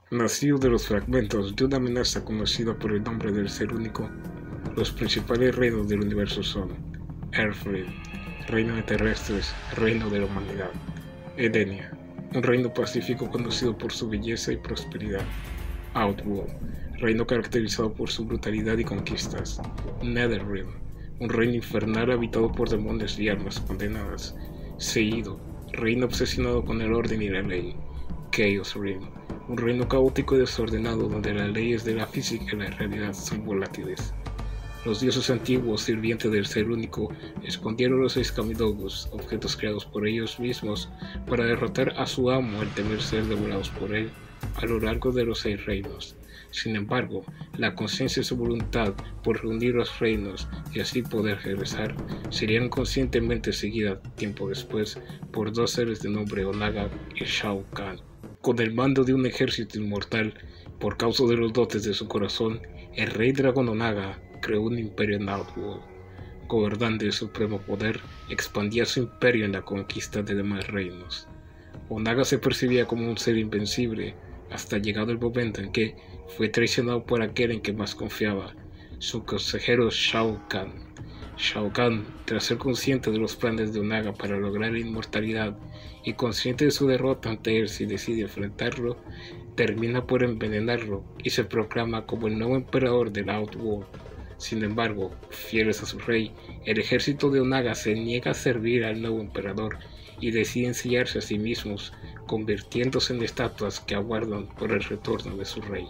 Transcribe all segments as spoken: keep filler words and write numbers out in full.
Nacido de los fragmentos de una amenaza conocida por el nombre del Ser Único, los principales reinos del universo son Earthrealm, reino de terrestres, reino de la humanidad; Edenia, un reino pacífico conocido por su belleza y prosperidad; Outworld, reino caracterizado por su brutalidad y conquistas; Netherrealm, un reino infernal habitado por demonios y almas condenadas; Seidon, reino obsesionado con el orden y la ley; Chaos Realm, un reino caótico y desordenado donde las leyes de la física y la realidad son volátiles. Los dioses antiguos, sirvientes del Ser Único, escondieron los seis Kamidogus, objetos creados por ellos mismos, para derrotar a su amo al temer ser devorados por él a lo largo de los seis reinos. Sin embargo, la conciencia y su voluntad por reunir los reinos y así poder regresar serían conscientemente seguidas tiempo después por dos seres de nombre Onaga y Shao Kahn. Con el mando de un ejército inmortal, por causa de los dotes de su corazón, el rey dragón Onaga creó un imperio en Outworld. Gobernante de supremo poder, expandía su imperio en la conquista de demás reinos. Onaga se percibía como un ser invencible, hasta llegado el momento en que fue traicionado por aquel en que más confiaba, su consejero Shao Kahn. Shao Kahn, tras ser consciente de los planes de Onaga para lograr la inmortalidad y consciente de su derrota ante él si decide enfrentarlo, termina por envenenarlo y se proclama como el nuevo emperador del Outworld. Sin embargo, fieles a su rey, el ejército de Onaga se niega a servir al nuevo emperador y deciden sellarse a sí mismos, convirtiéndose en estatuas que aguardan por el retorno de su rey.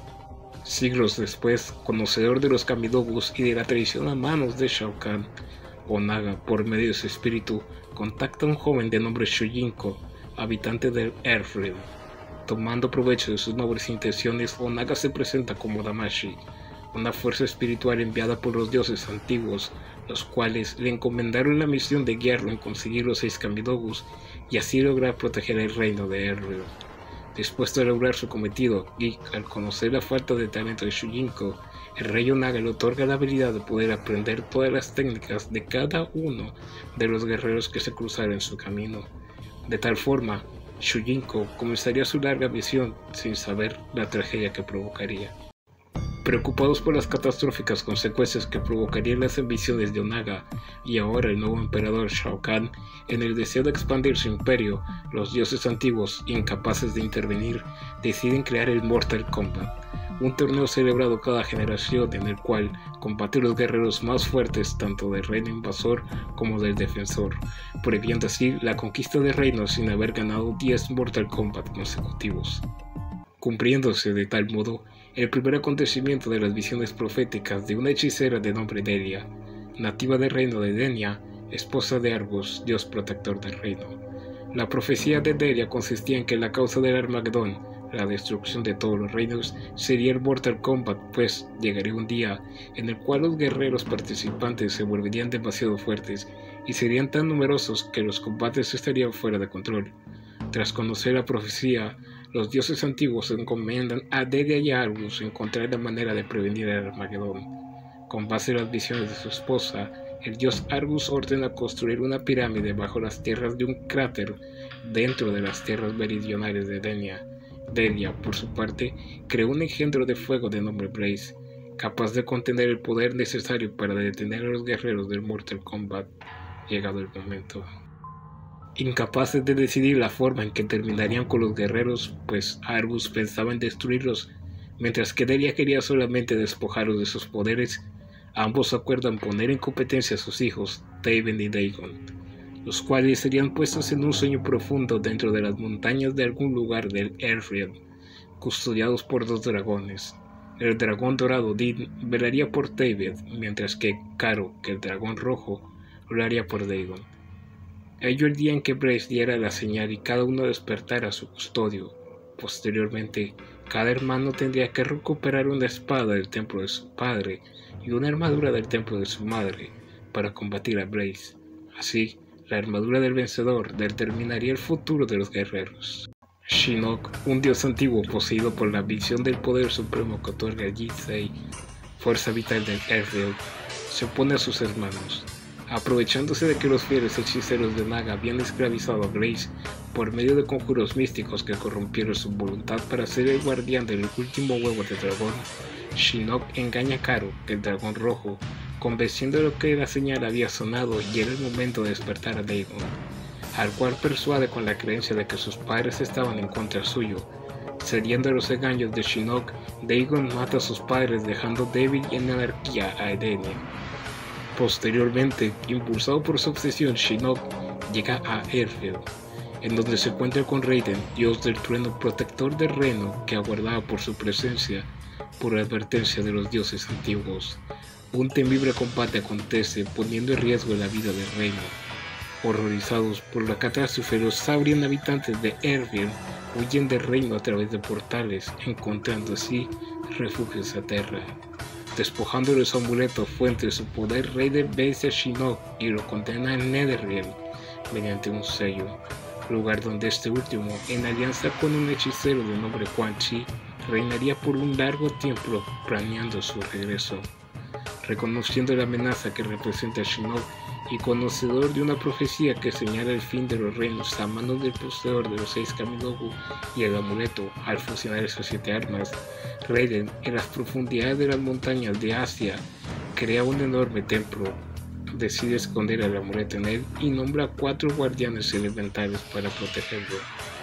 Siglos después, conocedor de los Kamidogus y de la traición a manos de Shao Kahn, Onaga, por medio de su espíritu, contacta a un joven de nombre Shujinko, habitante del Earthrealm. Tomando provecho de sus nobles intenciones, Onaga se presenta como Damashi, una fuerza espiritual enviada por los dioses antiguos, los cuales le encomendaron la misión de guiarlo en conseguir los seis Kamidogus y así lograr proteger el reino de Earthrealm. Dispuesto a lograr su cometido, y al conocer la falta de talento de Shujinko, el rey Onaga le otorga la habilidad de poder aprender todas las técnicas de cada uno de los guerreros que se cruzaran en su camino. De tal forma, Shujinko comenzaría su larga misión sin saber la tragedia que provocaría. Preocupados por las catastróficas consecuencias que provocarían las ambiciones de Onaga y ahora el nuevo emperador Shao Kahn, en el deseo de expandir su imperio, los dioses antiguos, incapaces de intervenir, deciden crear el Mortal Kombat, un torneo celebrado cada generación en el cual combaten los guerreros más fuertes tanto del reino invasor como del defensor, prohibiendo así la conquista de reinos sin haber ganado diez Mortal Kombat consecutivos. Cumpliéndose de tal modo el primer acontecimiento de las visiones proféticas de una hechicera de nombre Delia, nativa del reino de Edenia, esposa de Argus, dios protector del reino. La profecía de Delia consistía en que la causa del Armagedón, la destrucción de todos los reinos, sería el Mortal Kombat, pues llegaría un día en el cual los guerreros participantes se volverían demasiado fuertes y serían tan numerosos que los combates estarían fuera de control. Tras conocer la profecía, los dioses antiguos encomiendan a Delia y a Argus encontrar la manera de prevenir el Armagedón. Con base en las visiones de su esposa, el dios Argus ordena construir una pirámide bajo las tierras de un cráter dentro de las tierras meridionales de Edenia. Delia, por su parte, creó un engendro de fuego de nombre Blaze, capaz de contener el poder necesario para detener a los guerreros del Mortal Kombat, llegado el momento. Incapaces de decidir la forma en que terminarían con los guerreros, pues Argus pensaba en destruirlos, mientras que Delia quería solamente despojarlos de sus poderes, ambos acuerdan poner en competencia a sus hijos, Taven y Dagon, los cuales serían puestos en un sueño profundo dentro de las montañas de algún lugar del Earthrealm, custodiados por dos dragones. El dragón dorado Din velaría por Taven, mientras que Karo, que el dragón rojo, lo haría por Dagon. Ello el día en que Blaze diera la señal y cada uno despertara a su custodio. Posteriormente, cada hermano tendría que recuperar una espada del templo de su padre y una armadura del templo de su madre para combatir a Blaze. Así, la armadura del vencedor determinaría el futuro de los guerreros. Shinnok, un dios antiguo poseído por la visión del poder supremo que otorga Ji-Sei, fuerza vital del Earthrealm, se opone a sus hermanos. Aprovechándose de que los fieles hechiceros de Naga habían esclavizado a Grace por medio de conjuros místicos que corrompieron su voluntad para ser el guardián del último huevo de dragón, Shinnok engaña a Karu, el dragón rojo, convenciéndolo que la señal había sonado y era el momento de despertar a Dagon, al cual persuade con la creencia de que sus padres estaban en contra suyo. Cediendo a los engaños de Shinnok, Dagon mata a sus padres dejando débil y en anarquía a Edenia. Posteriormente, impulsado por su obsesión, Shinnok llega a Airfield, en donde se encuentra con Raiden, dios del trueno protector del reino que aguardaba por su presencia por advertencia de los dioses antiguos. Un temible combate acontece, poniendo en riesgo la vida del reino. Horrorizados por la catástrofe, los saurian habitantes de Airfield huyen del reino a través de portales, encontrando así refugios a tierra. Despojando de los amuletos fuente de su poder, Raiden vence a Shinnok y lo condena en Netherrealm mediante un sello, lugar donde este último, en alianza con un hechicero de nombre Quan Chi, reinaría por un largo tiempo planeando su regreso. Reconociendo la amenaza que representa Shinnok y conocedor de una profecía que señala el fin de los reinos a manos del poseedor de los seis Kamidogu y el amuleto, al fusionar esas siete armas, Raiden, en las profundidades de las montañas de Asia, crea un enorme templo, decide esconder el amuleto en él y nombra cuatro guardianes elementales para protegerlo.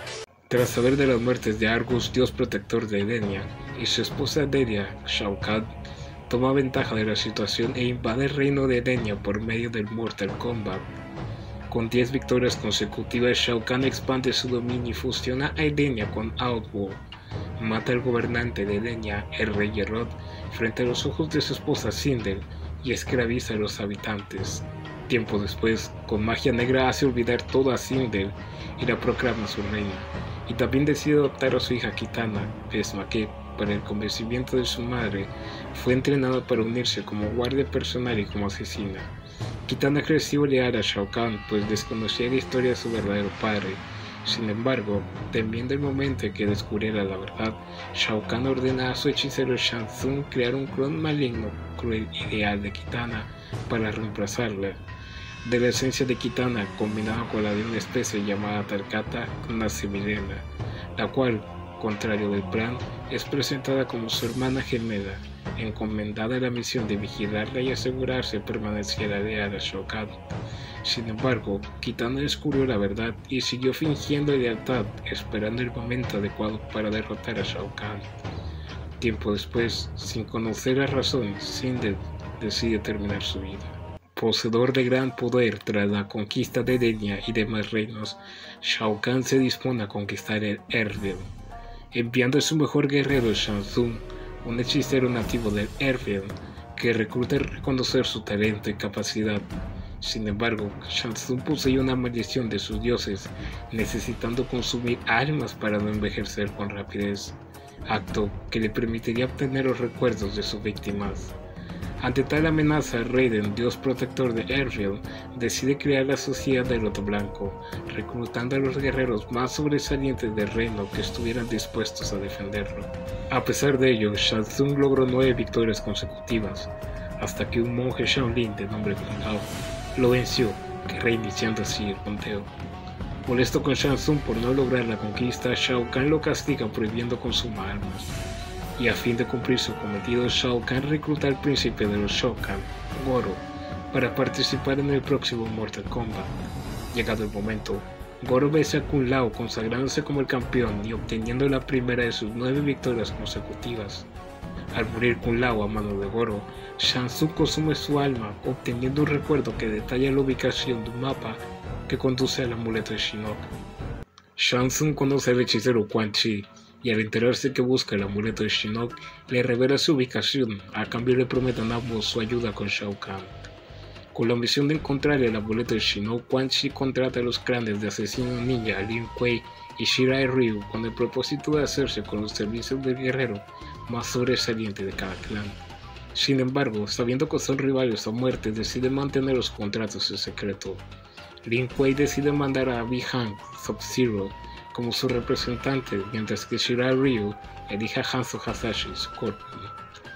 Tras saber de las muertes de Argus, dios protector de Edenia, y su esposa Delia, Shao Kahn, toma ventaja de la situación e invade el reino de Edenia por medio del Mortal Kombat. Con diez victorias consecutivas, Shao Kahn expande su dominio y fusiona a Edenia con Outworld. Mata al gobernante de Edenia, el rey Errod, frente a los ojos de su esposa Sindel y esclaviza a los habitantes. Tiempo después, con magia negra hace olvidar todo a Sindel y la proclama su reina, y también decide adoptar a su hija Kitana, misma que, para el convencimiento de su madre, fue entrenada para unirse como guardia personal y como asesina. Kitana creció leal a Shao Kahn, pues desconocía la historia de su verdadero padre. Sin embargo, temiendo el momento en que descubriera la verdad, Shao Kahn ordena a su hechicero Shang Tsung crear un clon maligno, cruel y leal de Kitana para reemplazarla. De la esencia de Kitana, combinada con la de una especie llamada Tarkata, nace Milena, la cual, contrario del plan, es presentada como su hermana gemela, encomendada a la misión de vigilarla y asegurarse permaneciera leal a Shao Kahn. Sin embargo, Kitana descubrió la verdad y siguió fingiendo lealtad, esperando el momento adecuado para derrotar a Shao Kahn. Tiempo después, sin conocer la razón, Sindel decide terminar su vida. Poseedor de gran poder tras la conquista de Edenia y demás reinos, Shao Kahn se dispone a conquistar el Airfield, enviando a su mejor guerrero Shang Tsung, un hechicero nativo del Airfield, que recluta a reconocer su talento y capacidad. Sin embargo, Shang Tsung poseía una maldición de sus dioses, necesitando consumir almas para no envejecer con rapidez, acto que le permitiría obtener los recuerdos de sus víctimas. Ante tal amenaza, Raiden, dios protector de Airfield, decide crear la Sociedad del Loto Blanco, reclutando a los guerreros más sobresalientes del reino que estuvieran dispuestos a defenderlo. A pesar de ello, Shang Tsung logró nueve victorias consecutivas, hasta que un monje Shaolin de nombre Kung Lao lo venció, reiniciando así el conteo. Molesto con Shang Tsung por no lograr la conquista, Shao Kahn lo castiga prohibiendo consumar armas. Y a fin de cumplir su cometido, Shao Kahn recluta al príncipe de los Shokan, Goro, para participar en el próximo Mortal Kombat. Llegado el momento, Goro vence a Kung Lao consagrándose como el campeón y obteniendo la primera de sus nueve victorias consecutivas. Al morir Kung Lao a mano de Goro, Shang Tsung consume su alma, obteniendo un recuerdo que detalla la ubicación de un mapa que conduce al amuleto de Shinnok. Shang Tsung conoce al hechicero Quan Chi, y al enterarse que busca el amuleto de Shinnok, le revela su ubicación. A cambio le prometen a ambos su ayuda con Shao Kahn. Con la misión de encontrar el amuleto de Shinnok, Quan Chi contrata a los clanes de asesino ninja Lin Kuei y Shirai Ryu con el propósito de hacerse con los servicios del guerrero más sobresaliente de cada clan. Sin embargo, sabiendo que son rivales a muerte, decide mantener los contratos en secreto. Lin Kuei decide mandar a Bi-Han, Sub-Zero, como su representante, mientras que Shirai Ryu elige a Hanzo Hasashi, Scorpion.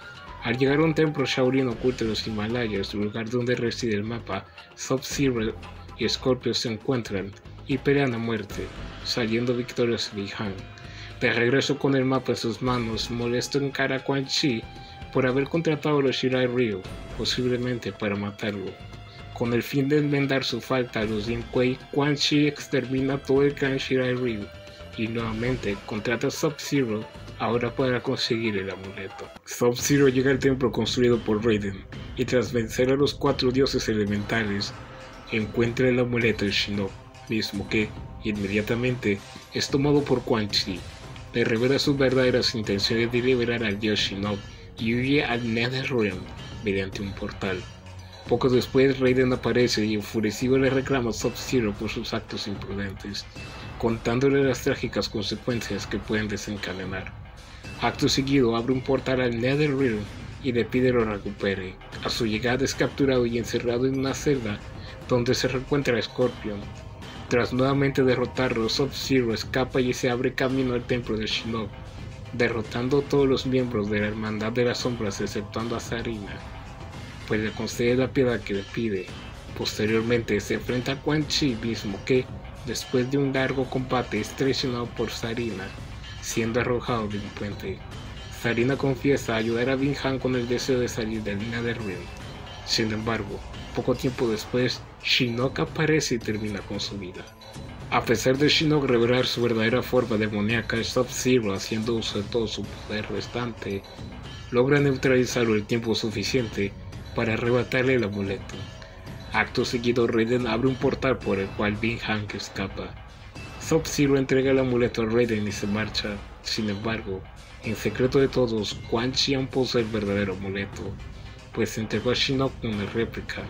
Al llegar a un templo Shaolin oculto en los Himalayas, lugar donde reside el mapa, Sub-Zero y Scorpio se encuentran y pelean a muerte, saliendo victorioso Big Han. De regreso con el mapa en sus manos, molesto encara a Quan Chi por haber contratado a los Shirai Ryu, posiblemente para matarlo. Con el fin de enmendar su falta a los Lin Kuei, Quan Chi extermina todo el clan Shirai Ryu y nuevamente contrata a Sub-Zero, ahora para conseguir el amuleto. Sub-Zero llega al templo construido por Raiden y tras vencer a los cuatro dioses elementales, encuentra el amuleto de Shinnok, mismo que, inmediatamente, es tomado por Quan Chi. Le revela sus verdaderas intenciones de liberar al dios Shinnok y huye al Netherrealm mediante un portal. Poco después, Raiden aparece y enfurecido le reclama a Sub-Zero por sus actos imprudentes, contándole las trágicas consecuencias que pueden desencadenar. Acto seguido, abre un portal al Netherrealm y le pide lo recupere. A su llegada es capturado y encerrado en una celda donde se encuentra Scorpion. Tras nuevamente derrotarlo, Sub-Zero escapa y se abre camino al templo de Shinnok, derrotando a todos los miembros de la Hermandad de las Sombras exceptuando a Sareena, pues le concede la piedad que le pide. Posteriormente se enfrenta a Quan Chi, mismo que, después de un largo combate, es traicionado por Sareena, siendo arrojado de un puente. Sareena confiesa ayudar a Big Han con el deseo de salir del Netherrealm. Sin embargo, poco tiempo después, Shinnok aparece y termina con su vida. A pesar de Shinnok revelar su verdadera forma demoníaca, Sub-Zero, haciendo uso de todo su poder restante, logra neutralizarlo el tiempo suficiente para arrebatarle el amuleto. Acto seguido, Raiden abre un portal por el cual Big Han escapa. Sub-Zero entrega el amuleto a Raiden y se marcha. Sin embargo, en secreto de todos, Quan Chi aún posee el verdadero amuleto, pues entregó a Shinnok una réplica.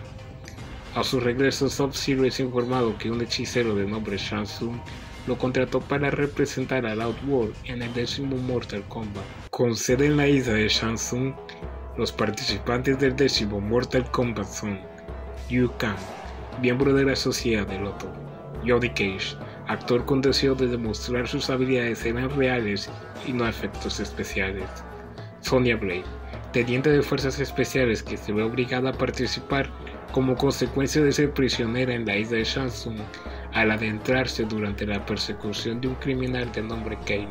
A su regreso, Sub-Zero es informado que un hechicero de nombre Shang Tsung lo contrató para representar al Outworld en el décimo Mortal Kombat. Con sede en la isla de Shang Tsung, los participantes del décimo Mortal Kombat son Liu Kang, miembro de la Sociedad de Loto; Johnny Cage, actor con deseo de demostrar sus habilidades eran reales y no efectos especiales; Sonya Blade, teniente de fuerzas especiales que se ve obligada a participar como consecuencia de ser prisionera en la isla de Shang Tsung al adentrarse durante la persecución de un criminal de nombre Kano.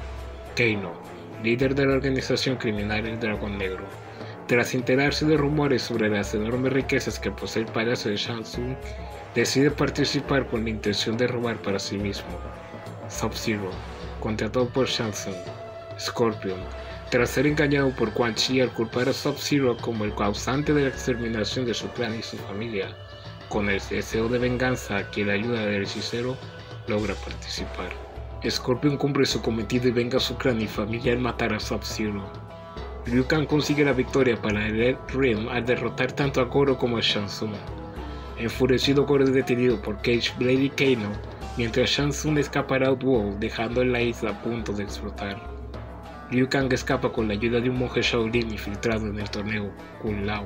Kano, líder de la organización criminal El Dragón Negro. Tras enterarse de rumores sobre las enormes riquezas que posee el palacio de Shang Tsung, decide participar con la intención de robar para sí mismo. Sub-Zero, contratado por Shang Tsung. Scorpion, tras ser engañado por Quan Chi al culpar a Sub-Zero como el causante de la exterminación de su clan y su familia, con el deseo de venganza que la ayuda del hechicero, logra participar. Scorpion cumple su cometido y venga a su clan y familia al matar a Sub-Zero. Liu Kang consigue la victoria para el Red Realm al derrotar tanto a Goro como a Shang Tsung. Enfurecido, Goro es detenido por Cage, Blade y Kano, mientras Shang Tsung escapa al Outworld, dejando la isla a punto de explotar. Liu Kang escapa con la ayuda de un monje Shaolin infiltrado en el torneo Kung Lao.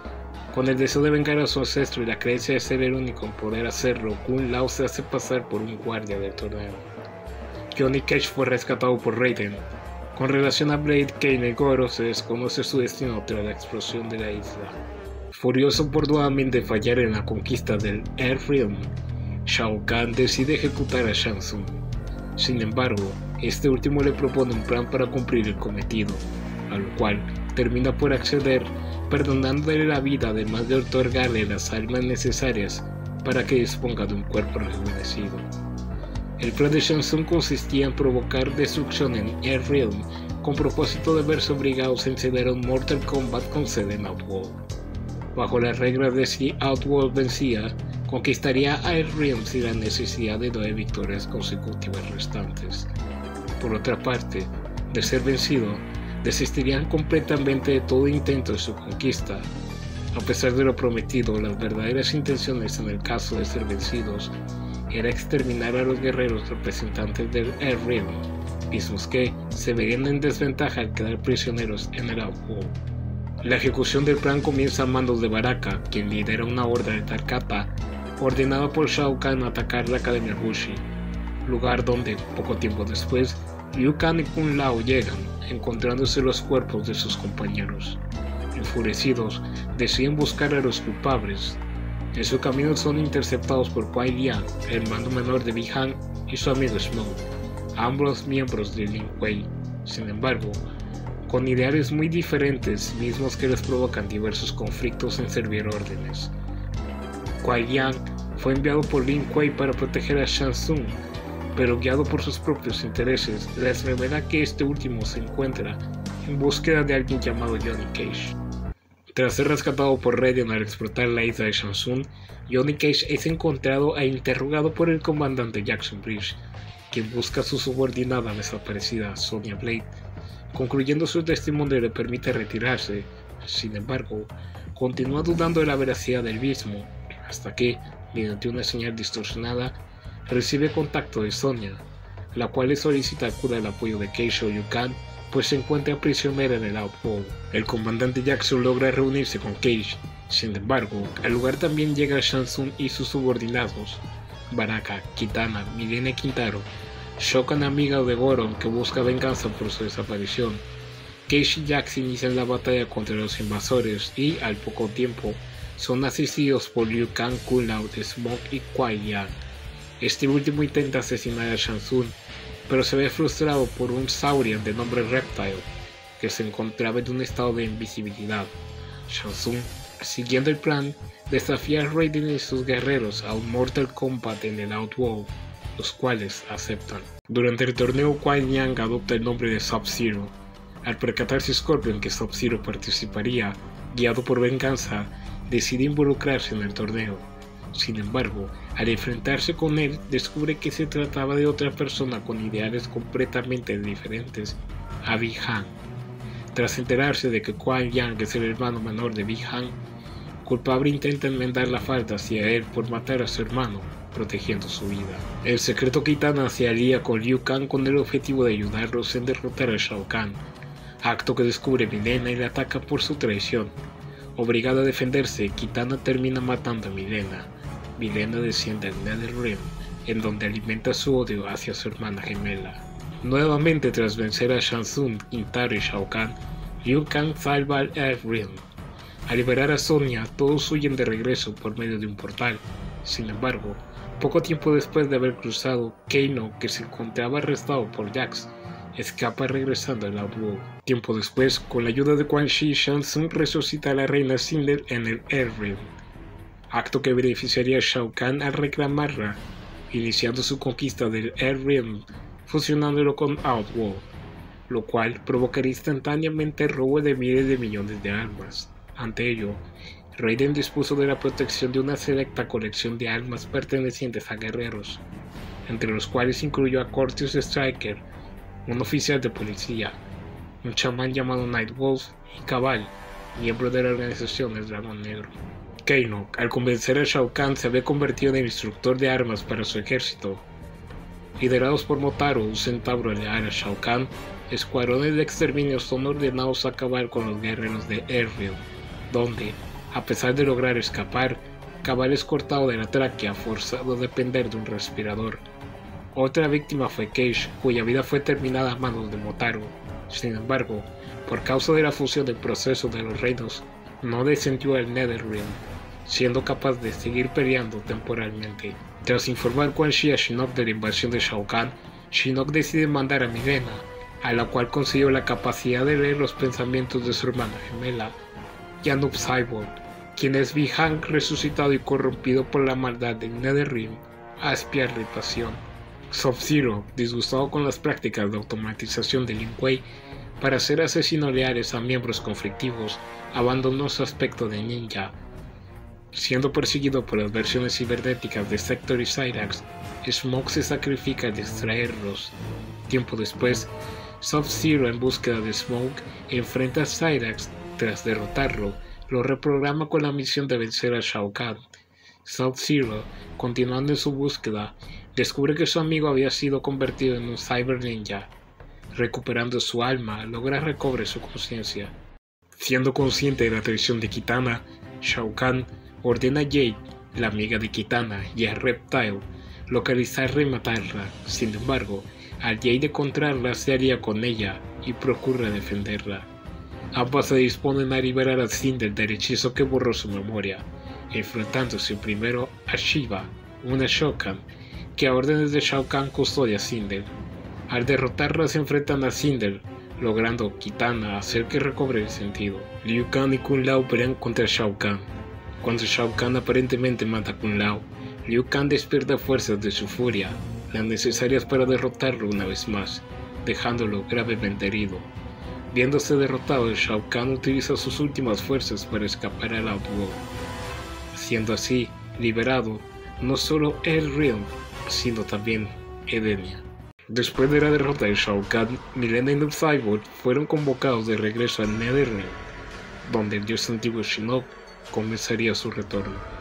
Con el deseo de vengar a su ancestro y la creencia de ser el único en poder hacerlo, Kung Lao se hace pasar por un guardia del torneo. Johnny Cage fue rescatado por Raiden. Con relación a Blade, Kano y Goro, se desconoce su destino tras la explosión de la isla. Furioso por nuevamente fallar en la conquista del Earthrealm, Shao Kahn decide ejecutar a Shang Tsung. Sin embargo, este último le propone un plan para cumplir el cometido, a lo cual termina por acceder, perdonándole la vida además de otorgarle las almas necesarias para que disponga de un cuerpo rejuvenecido. El plan de Shang Tsung consistía en provocar destrucción en Earthrealm con propósito de verse obligados a encender un Mortal Kombat con sede en Outworld. Bajo las reglas de si Outworld vencía, conquistaría a Earthrealm sin la necesidad de nueve victorias consecutivas restantes. Por otra parte, de ser vencido, desistirían completamente de todo intento de su conquista. A pesar de lo prometido, las verdaderas intenciones en el caso de ser vencidos era exterminar a los guerreros representantes del Earthrealm, mismos que se verían en desventaja al quedar prisioneros en el Outworld. La ejecución del plan comienza a manos de Baraka, quien lidera una horda de Tarkata, ordenada por Shao Kahn a atacar la Academia Bushi, lugar donde, poco tiempo después, Liu Kang y Kung Lao llegan, encontrándose los cuerpos de sus compañeros. enfurecidos, deciden buscar a los culpables. En su camino son interceptados por Kuai Liang, el hermano menor de Bi-Han, y su amigo Smoke, ambos miembros de Lin Kuei. Sin embargo, con ideales muy diferentes, mismos que les provocan diversos conflictos en servir órdenes. Kuai Liang fue enviado por Lin Kuei para proteger a Shang Tsung, pero guiado por sus propios intereses, les revela que este último se encuentra en búsqueda de alguien llamado Johnny Cage. Tras ser rescatado por Raiden al explotar la isla de Shang Tsung, Johnny Cage es encontrado e interrogado por el comandante Jackson Bridge, quien busca a su subordinada desaparecida Sonya Blade. Concluyendo su testimonio le permite retirarse. Sin embargo, continúa dudando de la veracidad del mismo, hasta que, mediante una señal distorsionada, recibe contacto de Sonya, la cual le solicita acudir al apoyo de Cage o Liu-Kang, pues se encuentra prisionera en el Outworld. El comandante Jackson logra reunirse con Cage. Sin embargo, al lugar también llega Shang Tsung y sus subordinados, Baraka, Kitana, Mileena y Kintaro, Shokan, amiga de Goron, que busca venganza por su desaparición. Cage y Jax inician la batalla contra los invasores y, al poco tiempo, son asistidos por Liu Kang, Kung Lao, Smoke y Kuai Liang. Este último intenta asesinar a Shang Tsung, pero se ve frustrado por un Saurian de nombre Reptile, que se encontraba en un estado de invisibilidad. Shang Tsung, siguiendo el plan, desafía a Raiden y sus guerreros a un Mortal Kombat en el Outworld, los cuales aceptan. Durante el torneo, Kuai Liang adopta el nombre de Sub-Zero. Al percatarse Scorpion que Sub-Zero participaría, guiado por venganza, decide involucrarse en el torneo. Sin embargo, al enfrentarse con él, descubre que se trataba de otra persona con ideales completamente diferentes a Bi-Han. Tras enterarse de que Kuai Liang es el hermano menor de Bi-Han, culpable intenta enmendar la falta hacia él por matar a su hermano, protegiendo su vida. El secreto Kitana se alía con Liu Kang con el objetivo de ayudarlos en derrotar a Shao Kahn, acto que descubre Mileena y le ataca por su traición. Obligada a defenderse, Kitana termina matando a Mileena. Mileena desciende al Netherrealm, en donde alimenta su odio hacia su hermana gemela. Nuevamente, tras vencer a Shang Tsung, Kintaro y Shao Kahn, Liu Kang salva al Earthrealm. Al liberar a Sonya, todos huyen de regreso por medio de un portal. Sin embargo, poco tiempo después de haber cruzado, Kano, que se encontraba arrestado por Jax, escapa regresando al Outworld. Tiempo después, con la ayuda de Quan Chi, Shang Tsung resucita a la reina Cinder en el Earthrealm, acto que beneficiaría a Shao Kahn al reclamarla, iniciando su conquista del Earthrealm, fusionándolo con Outworld, lo cual provocaría instantáneamente el robo de miles de millones de almas. Ante ello, Raiden dispuso de la protección de una selecta colección de almas pertenecientes a guerreros, entre los cuales incluyó a Corteus Striker, un oficial de policía, un chamán llamado Nightwolf y Cabal, miembro de la organización del Dragón Negro. Kano, al convencer a Shao Kahn, se había convertido en el instructor de armas para su ejército. Liderados por Motaro, un centauro leal a Shao Kahn, escuadrones de exterminio son ordenados a acabar con los guerreros de Earthrealm, donde, a pesar de lograr escapar, Cabal es cortado de la tráquea, forzado a depender de un respirador. Otra víctima fue Cage, cuya vida fue terminada a manos de Motaro. Sin embargo, por causa de la fusión del proceso de los reinos, no descendió al Netherrealm, siendo capaz de seguir peleando temporalmente. Tras informar Quan Chi a Shinnok de la invasión de Shao Kahn, Shinnok decide mandar a Mileena, a la cual consiguió la capacidad de leer los pensamientos de su hermana gemela, Yanub Cyborg, quien es Bi-Han resucitado y corrompido por la maldad del Netherrealm, a espiar la pasión. Sub-Zero, disgustado con las prácticas de automatización de Lin Kuei para hacer asesinos leales a miembros conflictivos, abandonó su aspecto de ninja. Siendo perseguido por las versiones cibernéticas de Sector y Cyrax, Smoke se sacrifica al distraerlos. Tiempo después, Sub-Zero, en búsqueda de Smoke, enfrenta a Cyrax. Tras derrotarlo, lo reprograma con la misión de vencer a Shao Kahn. Sub-Zero, continuando en su búsqueda, descubre que su amigo había sido convertido en un Cyber Ninja. Recuperando su alma, logra recobrar su conciencia. Siendo consciente de la traición de Kitana, Shao Kahn ordena a Jade, la amiga de Kitana, y a Reptile localizarla y matarla. Sin embargo, al Jade encontrarla, se alía con ella y procura defenderla. Ambas se disponen a liberar a Cinder del hechizo que borró su memoria, enfrentándose primero a Shiva, una Shokan, que a órdenes de Shao Kahn custodia a Cinder. Al derrotarla se enfrentan a Cinder, logrando Kitana hacer que recobre el sentido. Liu Kang y Kung Lao pelean contra Shao Kahn. Cuando Shao Kahn aparentemente mata a Kung Lao, Liu Kang despierta fuerzas de su furia, las necesarias para derrotarlo una vez más, dejándolo gravemente herido. Viéndose derrotado, Shao Kahn utiliza sus últimas fuerzas para escapar al Outworld, siendo así liberado no solo El Realm, sino también Edenia. Después de la derrota de Shao Kahn, Mileena y Noob Saibot fueron convocados de regreso al Netherrealm, donde el dios antiguo Shinnok comenzaría su retorno.